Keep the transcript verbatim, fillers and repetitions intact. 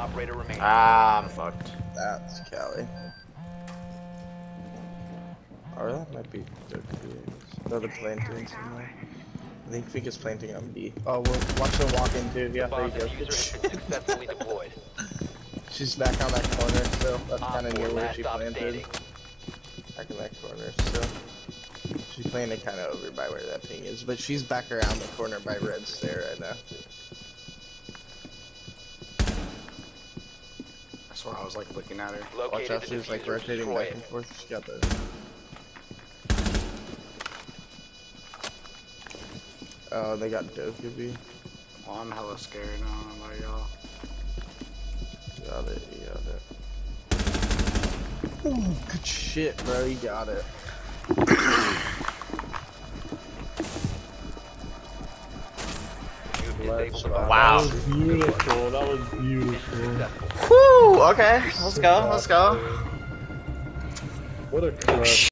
operator remaining. Ah, I'm fucked. That's Cali. Or that might be Doki. No, the planting's in there. I think Fink is planting on B. Oh, well, watch her walk in too. Yeah, there you Bomb go. diffuser has been successfully deployed. She's back on that corner still. That's Op kind of four, near where last she stop planted. standing. Back in that corner still. She planted kind of over by where that ping is, but she's back around the corner by red stair right now. That's why I was like looking at her. Watch Located out, the she's like diffuser. rotating Destroy back it. and forth. She got the. Oh, they got Doki B. Well, I'm hella scared now about y'all. Got it, you got it. Ooh, good shit, bro, you got it. You've disabled the bomb. Wow. That was beautiful. That was beautiful. Successful. Whew, okay, let's go, let's go. What a clutch.